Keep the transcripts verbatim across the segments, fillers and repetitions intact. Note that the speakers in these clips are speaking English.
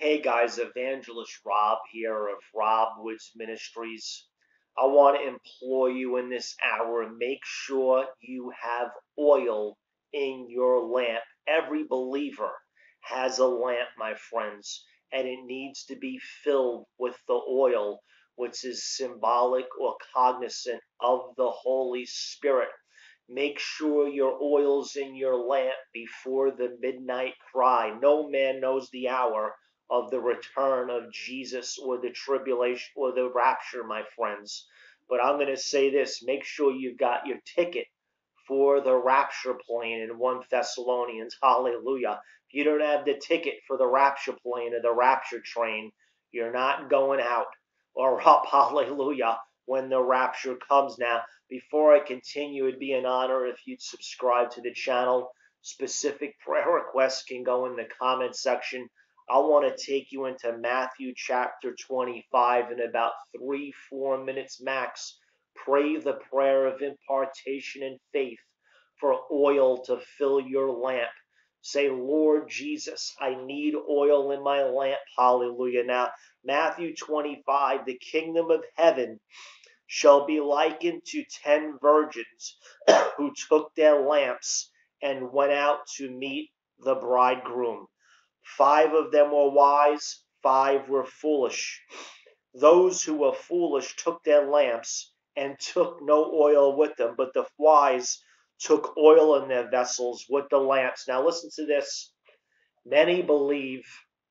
Hey guys, Evangelist Rob here of Rob Woods Ministries. I want to implore you in this hour, make sure you have oil in your lamp. Every believer has a lamp, my friends, and it needs to be filled with the oil, which is symbolic or cognizant of the Holy Spirit. Make sure your oil's in your lamp before the midnight cry. No man knows the hour of the return of Jesus or the tribulation or the rapture, my friends. But I'm going to say this, make sure you've got your ticket for the rapture plane in First Thessalonians. Hallelujah. If you don't have the ticket for the rapture plane or the rapture train, you're not going out or up. Hallelujah. When the rapture comes. Now, before I continue, it'd be an honor if you'd subscribe to the channel. Specific prayer requests can go in the comment section. I want to take you into Matthew chapter twenty-five in about three, four minutes max. Pray the prayer of impartation and faith for oil to fill your lamp. Say, Lord Jesus, I need oil in my lamp. Hallelujah. Now, Matthew twenty-five, the kingdom of heaven shall be likened to ten virgins who took their lamps and went out to meet the bridegroom. Five of them were wise, five were foolish. Those who were foolish took their lamps and took no oil with them, but the wise took oil in their vessels with the lamps. Now listen to this. Many believe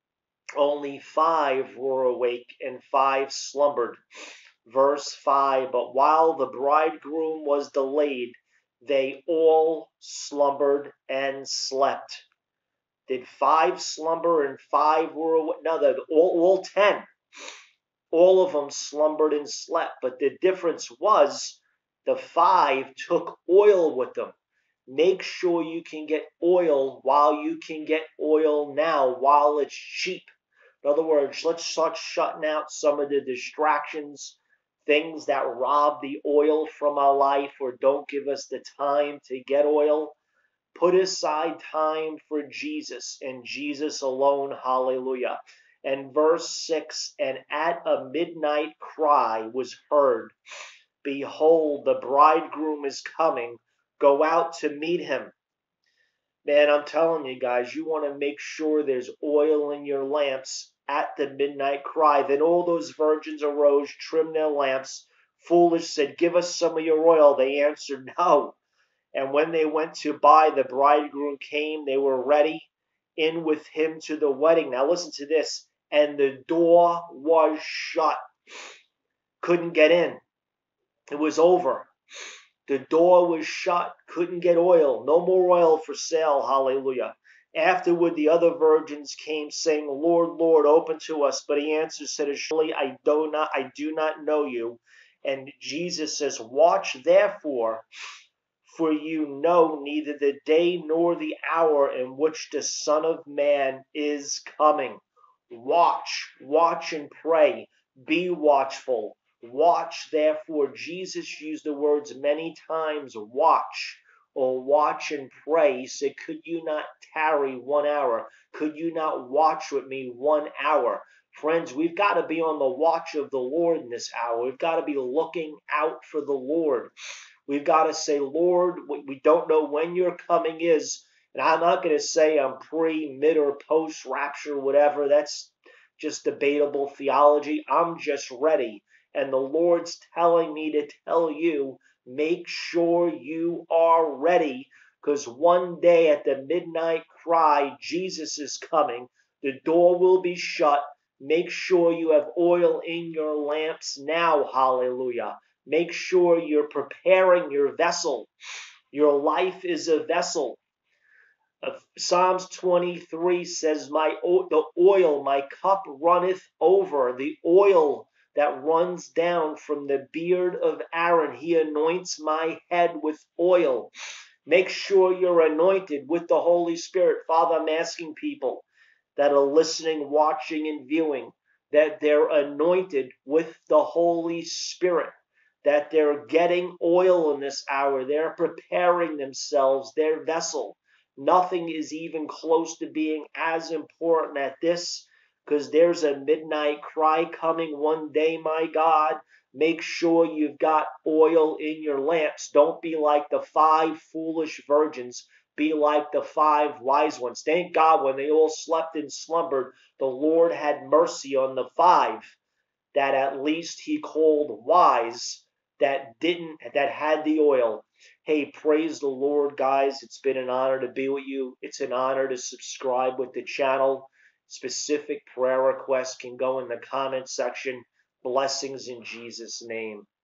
only five were awake and five slumbered. Verse five, but while the bridegroom was delayed, they all slumbered and slept. Did five slumber and five were awake? No, all, all ten. All of them slumbered and slept. But the difference was the five took oil with them. Make sure you can get oil while you can get oil now, while it's cheap. In other words, let's start shutting out some of the distractions, things that rob the oil from our life or don't give us the time to get oil. Put aside time for Jesus and Jesus alone. Hallelujah. And verse six, and at a midnight cry was heard, behold, the bridegroom is coming. Go out to meet him. Man, I'm telling you guys, you want to make sure there's oil in your lamps at the midnight cry. Then all those virgins arose, trimmed their lamps. Foolish said, give us some of your oil. They answered, no. And when they went to buy, the bridegroom came. They were ready in with him to the wedding. Now listen to this. And the door was shut. Couldn't get in. It was over. The door was shut. Couldn't get oil. No more oil for sale. Hallelujah. Afterward, the other virgins came, saying, Lord, Lord, open to us. But he answered, said, surely I do not, I do not know you. And Jesus says, watch therefore, for you know neither the day nor the hour in which the Son of Man is coming. Watch, watch and pray. Be watchful. Watch, therefore. Jesus used the words many times, watch, or watch and pray. He said, could you not tarry one hour? Could you not watch with me one hour? Friends, we've got to be on the watch of the Lord in this hour. We've got to be looking out for the Lord. We've got to say, Lord, we don't know when your coming is. And I'm not going to say I'm pre, mid, or post rapture, whatever. That's just debatable theology. I'm just ready. And the Lord's telling me to tell you, make sure you are ready, because one day at the midnight cry, Jesus is coming. The door will be shut. Make sure you have oil in your lamps now. Hallelujah. Make sure you're preparing your vessel. Your life is a vessel. Uh, Psalms twenty-three says, "My the oil, my cup runneth over." The oil that runs down from the beard of Aaron. He anoints my head with oil. Make sure you're anointed with the Holy Spirit. Father, I'm asking people that are listening, watching, and viewing, that they're anointed with the Holy Spirit, that they're getting oil in this hour. They're preparing themselves, their vessel. Nothing is even close to being as important at this because there's a midnight cry coming one day, my God. Make sure you've got oil in your lamps. Don't be like the five foolish virgins. Be like the five wise ones. Thank God when they all slept and slumbered, the Lord had mercy on the five that at least he called wise, that didn't, that had the oil. Hey, praise the Lord, guys. It's been an honor to be with you. It's an honor to subscribe with the channel. Specific prayer requests can go in the comment section. Blessings in Jesus' name.